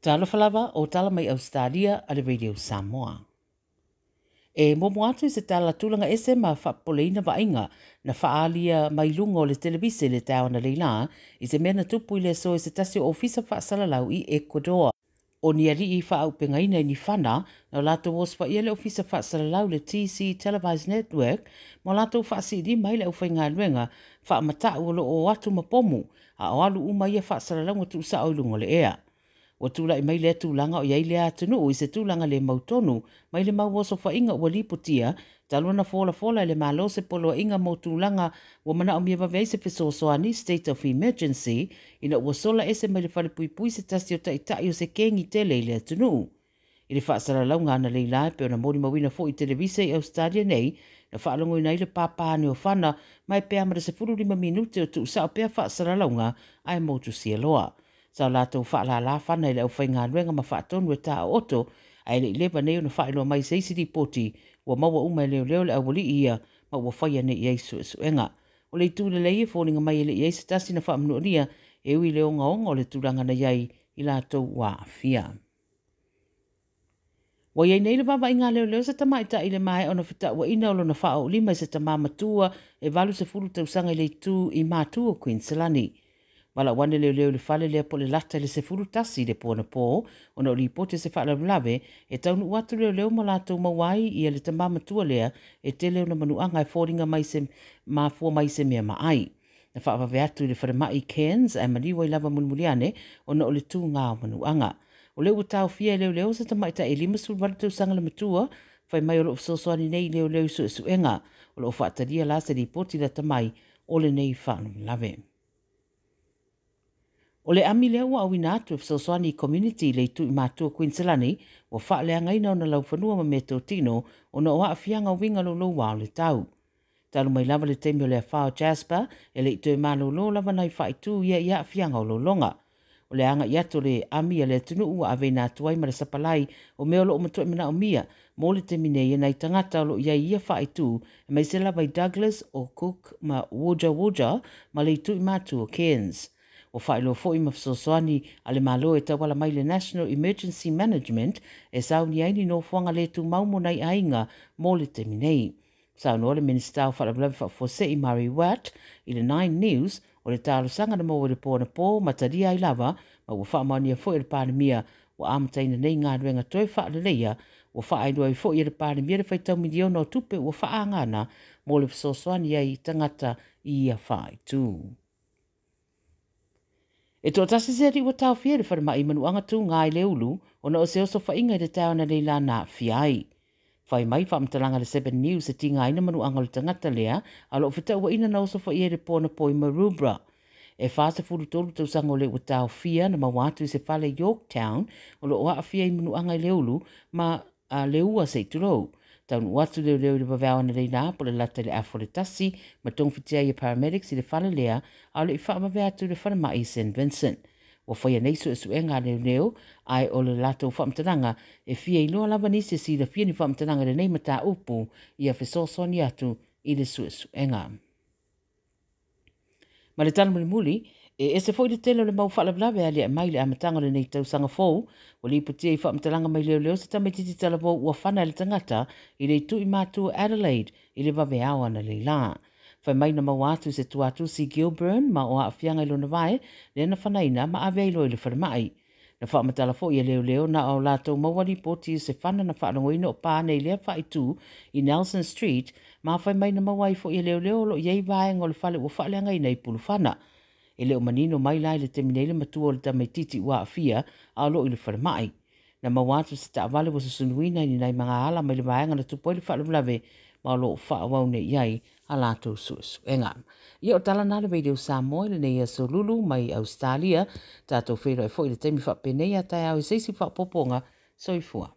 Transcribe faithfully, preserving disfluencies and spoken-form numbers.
Tala Fou o tala mai Ausetalia a le radio Samoa. E momo atu se tala tulanga ese ma whapoleina vainga na whaalia mai lungo le televise le tau na leila i se mena tupu i le so i se tasi o ofisa whaasalalau i Ecuador. O ni ali i wha au pengaina i ni whana na lato waspa i le ofisa whaasalalau le T C Televised Network mo lato whaasi di mai le au whainga luenga wha mata uolo o atu mapomu a o alu uma ia whaasalalau ngatu sa au lungo le ea. O tula i mai le tūlanga o iai le atunu o i se tūlanga le mautonu, mai le mau waso wha inga ua lipotia, talona fola fola le malo se polo inga mo tūlanga wa mana o mia vavei se fesosoani state of emergency, ina ua sola ese mai le whale pui pui se tasi o taitai o se kengi tele i le atunu. I le whaasara launga ana leilai pe o na mori mawina fo i televise i Ausetalia nei, na whaalongo i nei le pāpāne o whana, mai pe amara se furu lima minute o tu sa o pia whaasara launga ai motu sia loa. Sa lātou whaala la whana i le au whainga ruenga ma whaatonu e tā oto, ai le ilewa neo na whaelo mai seisi di poti, ua maua uma leo leo le awali ia, ma ua whaia ne iei su suenga. O le tūle leie fōninga mai le iei se tasi na whaamnuonia, e ui leo ngaonga o le tūranga na iei i lātou wā fia. Wa iei nei le baba inga leo leo se tamaita i le mai ona whita ua ina olo na whao lima se tamama tua e valu se furu tausanga i le tū i mātua Queenslandi. Wala wane leo leo le whale lea po le lata le se furu tasi le pōna pō, ona o li pote se whaala mlawe, e taunu watu leo leo ma lātou mawai i le tamama tua lea, e te leo na manuanga e fōringa mai se mafua mai se mea maai. Na whaavawe atu le whare mai Cairns, e maniwa i lava munumuliane, ona o le tū ngā manuanga. O leo utau fia leo leo se tamaita e lima sulu wale tau sanga le matua, whai mai o lo sosoani nei leo leo su suenga, o lo whaataria la se li poti la tamai, o le nei whaanu mlawe. O le ami lea ua awina atu e whasosoani community le tu i mātua Queenslandi, wa wha lea ngaina o na lau whanua ma me tau tino, o na oa awhianga winga lo lo wao le tau. Talu mai lava le teimi o lea whao Jasper, e le ito e malo lo lava nai wha i tu ia ia awhianga o lo longa. O le anga iato le ami a le tunu ua awena atu ai ma le sapalai o mea lo o matua e mana o mia, mo le temi nei e nai tangata o lo ia ia wha i tu, e mai se lava i Douglas o Cook ma Woja Woja ma le tu i mātua Cairns. O whaelo fōi ma whasosoani a le malo e tawala mai le National Emergency Management e sauni aini no whanga le tu maumo nei ainga mō le temi nei. Sauno le Minister o whaablawe whaafose i Mari Watt i le Nine News o le tālo sanga na mau le pōna pō mataria i lava ma ua whaamania fōi le pānemia o amataina nei ngā ruenga toi whaaleleia o whaaidua i fōi le pānemia le whaitau miliona o tupe ua whaangana mō le whasosoani ai tangata i a whaitū. E tō tasi se ri wa tau fia le whare mai manuanga tū ngā i le ulu, o na o se oso whainga i le tau na leila nā fiai. Whai mai whaamtalanga le Seven News e ti ngā ina manuanga le tangata lea, a lo whita ua ina na oso wha i le pōna pōi Marubra. E whaasa furu tolu tau sango le wa tau fia na mawatu i se whale Yorktown, o lo oa a fia i manuanga i le ulu, ma a le ua se turou. Taun watu leo leo le wawao na leina po le lata le afo le tasi, ma tong fitia i paramedics i le whale lea, a le i whaamawea atu le whare mai i Saint Vincent. Wa whaia neiso e suenga leo leo, ai o le lata o whaamtananga, e fia i loa lava nisi si la fia ni whaamtananga le nei mata upu, i a whesosoni atu i le su e suenga. Ma le tala muli muli, e e se foi le telo le mau whaalablawe a le a mai le amatanga le nei tau sanga fōu, o li putia i whaamtalanga mai leo leo se tamititi tala fōu ua whana le tangata i le tu i mātua Adelaide i le wawe awa na le la. Whai mai na mau atu se tuatu si Gilburn ma o a whianga i lona vai, le na whanaina ma a veilo i le wharamai. Na whaamatala fōu i leo leo na au lātou mawari poti se whana na whaanongoina o pāne i lea whai tu i Nelson Street, ma whai mai na mawai fōu i leo leo lo iei vaenga o le whale ua whaaleanga i nei pulu whana. E leo manino mai lai le teminele matua o le tamaititi ua awhia a lo i le wharamai. Na mawatu se ta avale wa susunuina ni nai mga ala mai le vaenga na tupoi le whaalamlawe ma lo whaawau ne iai a lātou suesuenga. Ia o tala nā le video Samoa le nei a solulu mai Ausetalia, tātou whero e fo i le temi whaapenei a tai au i seisi whaapoponga soifua.